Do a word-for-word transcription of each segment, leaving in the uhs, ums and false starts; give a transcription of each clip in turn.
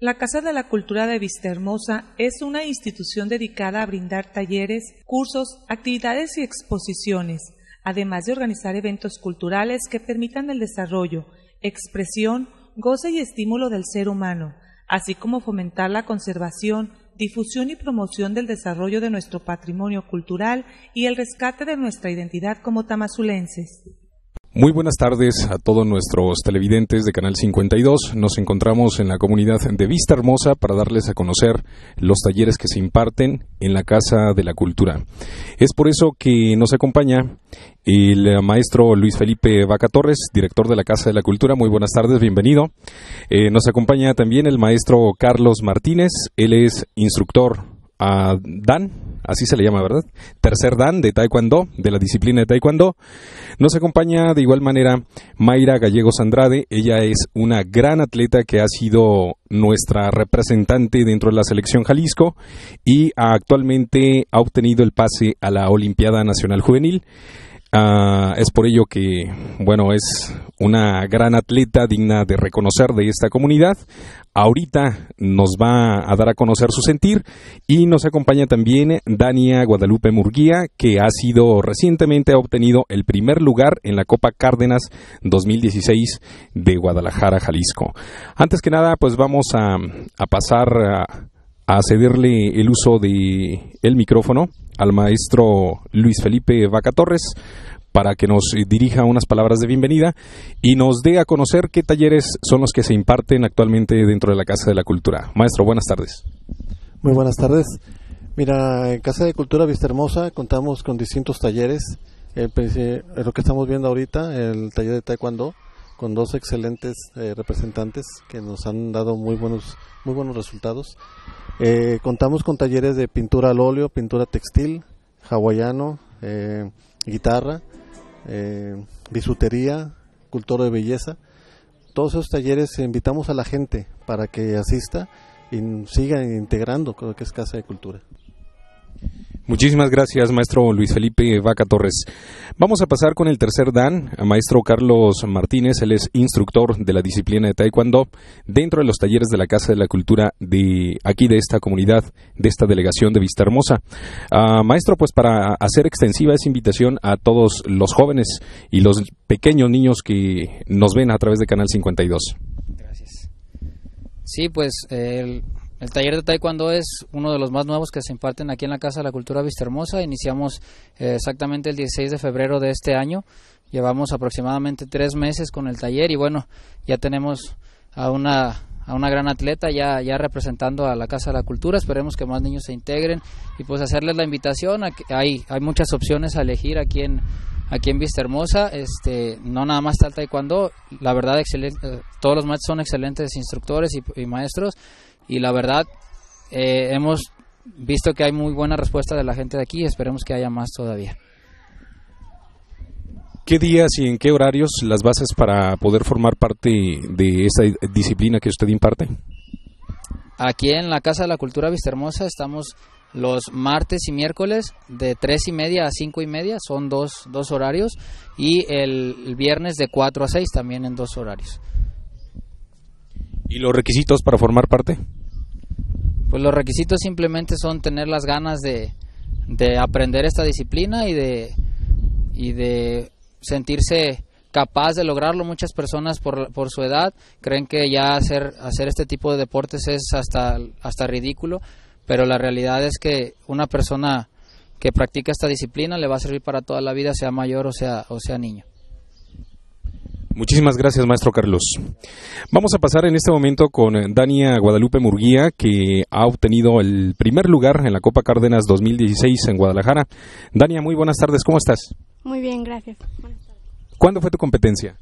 La Casa de la Cultura de Vistahermosa es una institución dedicada a brindar talleres, cursos, actividades y exposiciones, además de organizar eventos culturales que permitan el desarrollo, expresión, goce y estímulo del ser humano, así como fomentar la conservación, difusión y promoción del desarrollo de nuestro patrimonio cultural y el rescate de nuestra identidad como tamazulenses. Muy buenas tardes a todos nuestros televidentes de Canal cincuenta y dos. Nos encontramos en la comunidad de Vistahermosa para darles a conocer los talleres que se imparten en la Casa de la Cultura. Es por eso que nos acompaña el maestro Luis Felipe Vaca Torres, director de la Casa de la Cultura. Muy buenas tardes, bienvenido. Eh, nos acompaña también el maestro Carlos Martínez. Él es instructor a Dan, así se le llama, ¿verdad? Tercer Dan de Taekwondo, de la disciplina de Taekwondo. Nos acompaña de igual manera Mayra Gallegos Andrade. Ella es una gran atleta que ha sido nuestra representante dentro de la selección Jalisco y actualmente ha obtenido el pase a la Olimpiada Nacional Juvenil. Uh, es por ello que, bueno, es una gran atleta digna de reconocer de esta comunidad. Ahorita nos va a dar a conocer su sentir y nos acompaña también Dania Guadalupe Murguía, que ha sido recientemente ha obtenido el primer lugar en la Copa Cárdenas dos mil dieciséis de Guadalajara, Jalisco. Antes que nada, pues vamos a, a pasar a, a cederle el uso de el micrófono al maestro Luis Felipe Vaca Torres para que nos dirija unas palabras de bienvenida y nos dé a conocer qué talleres son los que se imparten actualmente dentro de la Casa de la Cultura. Maestro, buenas tardes. Muy buenas tardes. Mira, en Casa de Cultura Vistahermosa contamos con distintos talleres. El, lo que estamos viendo ahorita, el taller de Taekwondo, con dos excelentes eh, representantes que nos han dado muy buenos, muy buenos resultados. Eh, contamos con talleres de pintura al óleo, pintura textil, hawaiano, eh, guitarra, eh, bisutería, cultura de belleza. Todos esos talleres invitamos a la gente para que asista y siga integrando con lo que es Casa de Cultura. Muchísimas gracias, maestro Luis Felipe Vaca Torres. Vamos a pasar con el tercer Dan, a maestro Carlos Martínez. Él es instructor de la disciplina de Taekwondo dentro de los talleres de la Casa de la Cultura de aquí de esta comunidad, de esta delegación de Vistahermosa. Uh, maestro, pues para hacer extensiva esa invitación a todos los jóvenes y los pequeños niños que nos ven a través de Canal cincuenta y dos. Gracias. Sí, pues el... El taller de Taekwondo es uno de los más nuevos que se imparten aquí en la Casa de la Cultura Vistahermosa. Iniciamos eh, exactamente el dieciséis de febrero de este año. Llevamos aproximadamente tres meses con el taller y bueno, ya tenemos a una, a una gran atleta ya, ya representando a la Casa de la Cultura. Esperemos que más niños se integren y pues hacerles la invitación. A que hay, hay muchas opciones a elegir aquí en, aquí en Vistahermosa. Este, no nada más está el Taekwondo. La verdad, excelente, todos los maestros son excelentes instructores y, y maestros. Y la verdad, eh, hemos visto que hay muy buena respuesta de la gente de aquí y esperemos que haya más todavía. ¿Qué días y en qué horarios las bases para poder formar parte de esta disciplina que usted imparte? Aquí en la Casa de la Cultura Vistahermosa estamos los martes y miércoles de tres y media a cinco y media, son dos, dos horarios, y el, el viernes de cuatro a seis también en dos horarios. ¿Y los requisitos para formar parte? Pues los requisitos simplemente son tener las ganas de, de aprender esta disciplina y de, y de sentirse capaz de lograrlo. Muchas personas por, por su edad creen que ya hacer, hacer este tipo de deportes es hasta, hasta ridículo, pero la realidad es que una persona que practica esta disciplina le va a servir para toda la vida, sea mayor o sea, o sea niño. Muchísimas gracias, maestro Carlos. Vamos a pasar en este momento con Dania Guadalupe Murguía, que ha obtenido el primer lugar en la Copa Cárdenas dos mil dieciséis en Guadalajara. Dania, muy buenas tardes, ¿cómo estás? Muy bien, gracias. Buenas tardes. ¿Cuándo fue tu competencia?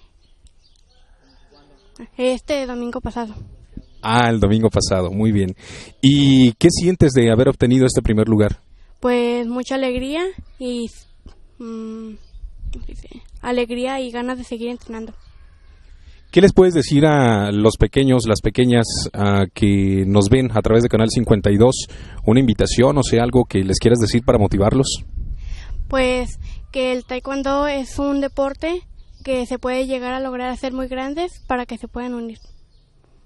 Este domingo pasado. Ah, el domingo pasado, muy bien. ¿Y qué sientes de haber obtenido este primer lugar? Pues mucha alegría y... Mmm, alegría y ganas de seguir entrenando. ¿Qué les puedes decir a los pequeños, las pequeñas uh, que nos ven a través de Canal cincuenta y dos? ¿Una invitación, o sea, algo que les quieras decir para motivarlos? Pues que el taekwondo es un deporte que se puede llegar a lograr hacer muy grandes para que se puedan unir.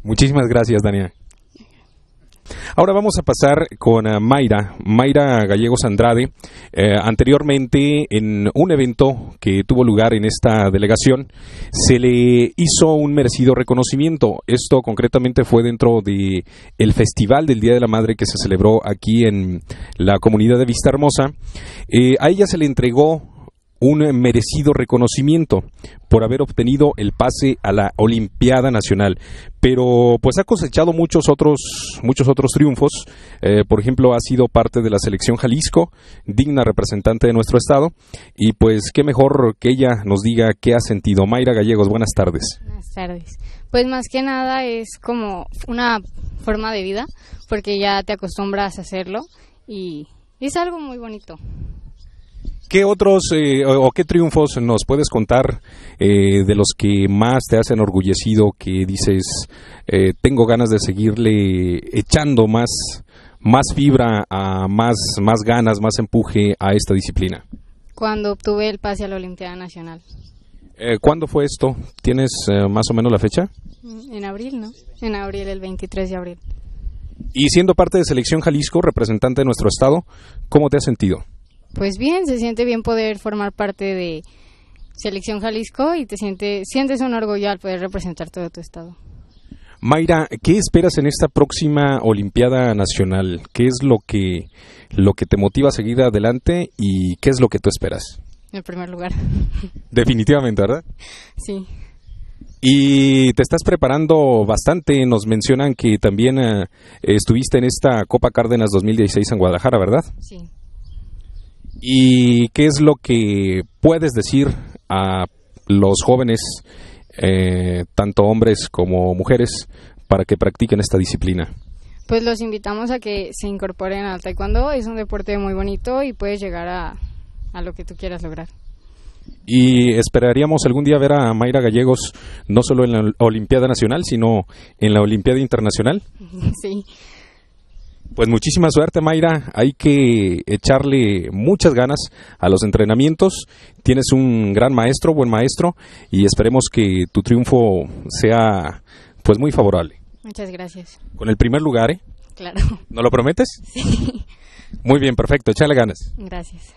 Muchísimas gracias, Dania. Ahora vamos a pasar con uh, Mayra, Mayra Gallegos Andrade. Eh, anteriormente, en un evento que tuvo lugar en esta delegación, se le hizo un merecido reconocimiento. Esto concretamente fue dentro de el Festival del Día de la Madre que se celebró aquí en la comunidad de Vistahermosa. Eh, a ella se le entregó un merecido reconocimiento por haber obtenido el pase a la Olimpiada Nacional, pero pues ha cosechado muchos otros muchos otros triunfos. Eh, por ejemplo, ha sido parte de la selección Jalisco, digna representante de nuestro estado, y pues qué mejor que ella nos diga qué ha sentido. Mayra Gallegos, buenas tardes. Buenas tardes. Pues más que nada es como una forma de vida, porque ya te acostumbras a hacerlo y es algo muy bonito. ¿Qué otros eh, o qué triunfos nos puedes contar eh, de los que más te hacen enorgullecido, que dices, eh, tengo ganas de seguirle echando más, más fibra, a más, más ganas, más empuje a esta disciplina? Cuando obtuve el pase a la Olimpiada Nacional. Eh, ¿Cuándo fue esto? ¿Tienes eh, más o menos la fecha? En abril, ¿no? En abril, el veintitrés de abril. Y siendo parte de Selección Jalisco, representante de nuestro estado, ¿cómo te has sentido? Pues bien, se siente bien poder formar parte de Selección Jalisco y te siente, sientes un orgullo al poder representar todo tu estado. Mayra, ¿qué esperas en esta próxima Olimpiada Nacional? ¿Qué es lo que, lo que te motiva a seguir adelante y qué es lo que tú esperas? En primer lugar. Definitivamente, ¿verdad? Sí. Y te estás preparando bastante. Nos mencionan que también uh, estuviste en esta Copa Cárdenas dos mil dieciséis en Guadalajara, ¿verdad? Sí. ¿Y qué es lo que puedes decir a los jóvenes, eh, tanto hombres como mujeres, para que practiquen esta disciplina? Pues los invitamos a que se incorporen al taekwondo. Es un deporte muy bonito y puedes llegar a, a lo que tú quieras lograr. Y esperaríamos algún día ver a Mayra Gallegos no solo en la Olimpiada Nacional, sino en la Olimpiada Internacional. Sí. Pues muchísima suerte, Mayra. Hay que echarle muchas ganas a los entrenamientos. Tienes un gran maestro, buen maestro, y esperemos que tu triunfo sea pues muy favorable. Muchas gracias. Con el primer lugar, ¿eh? Claro. ¿No lo prometes? Sí. Muy bien, perfecto. Échale ganas. Gracias.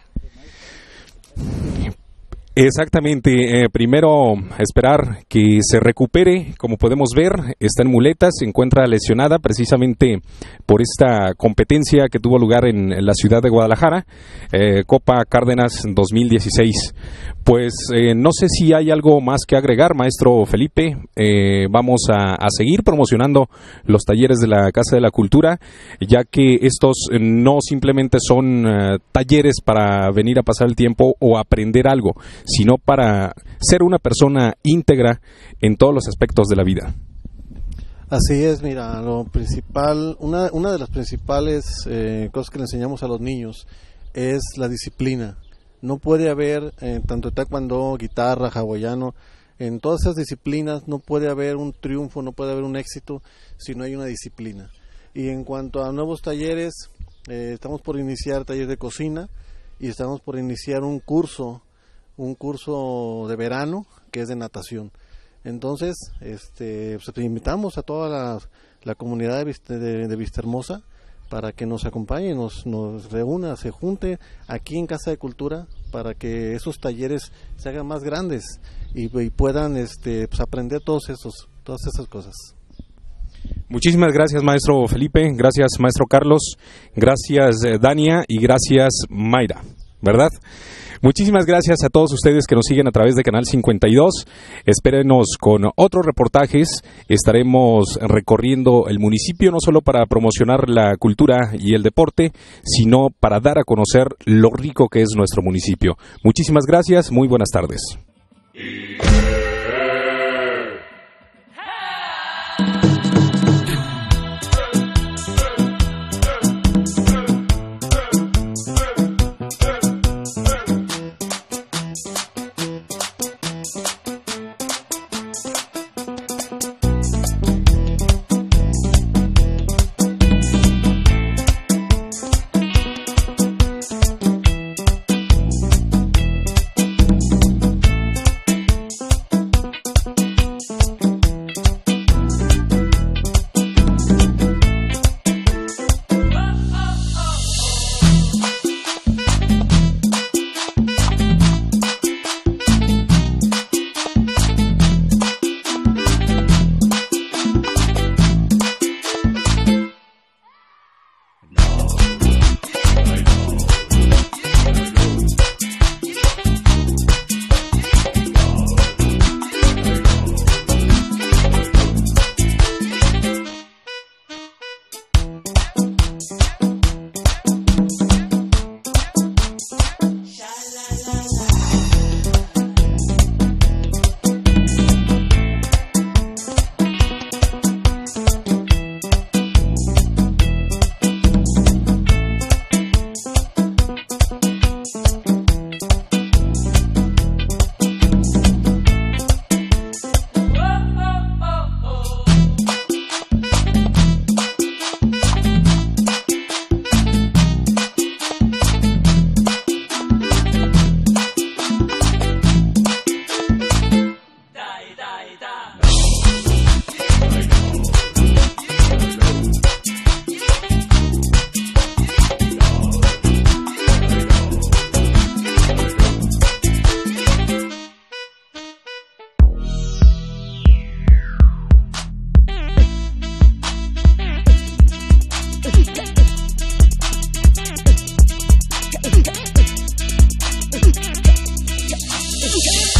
Exactamente, eh, primero esperar que se recupere. Como podemos ver, está en muletas, se encuentra lesionada precisamente por esta competencia que tuvo lugar en, en la ciudad de Guadalajara, eh, Copa Cárdenas dos mil dieciséis. Pues eh, no sé si hay algo más que agregar, maestro Felipe. Eh, vamos a, a seguir promocionando los talleres de la Casa de la Cultura, ya que estos no simplemente son uh, talleres para venir a pasar el tiempo o aprender algo, sino para ser una persona íntegra en todos los aspectos de la vida. Así es, mira, lo principal, una, una de las principales eh, cosas que le enseñamos a los niños es la disciplina. No puede haber, eh, tanto taekwondo, guitarra, hawaiano, en todas esas disciplinas no puede haber un triunfo, no puede haber un éxito si no hay una disciplina. Y en cuanto a nuevos talleres, eh, estamos por iniciar taller de cocina y estamos por iniciar un curso un curso de verano que es de natación. Entonces, este, pues, invitamos a toda la, la comunidad de, de, de Vistahermosa para que nos acompañe, nos, nos reúna, se junte aquí en Casa de Cultura para que esos talleres se hagan más grandes y, y puedan este, pues, aprender todos esos, todas esas cosas. Muchísimas gracias, maestro Felipe, gracias, maestro Carlos, gracias, eh, Dania, y gracias, Mayra, ¿verdad? Muchísimas gracias a todos ustedes que nos siguen a través de Canal cincuenta y dos. Espérenos con otros reportajes. Estaremos recorriendo el municipio no solo para promocionar la cultura y el deporte, sino para dar a conocer lo rico que es nuestro municipio. Muchísimas gracias, muy buenas tardes. Yeah.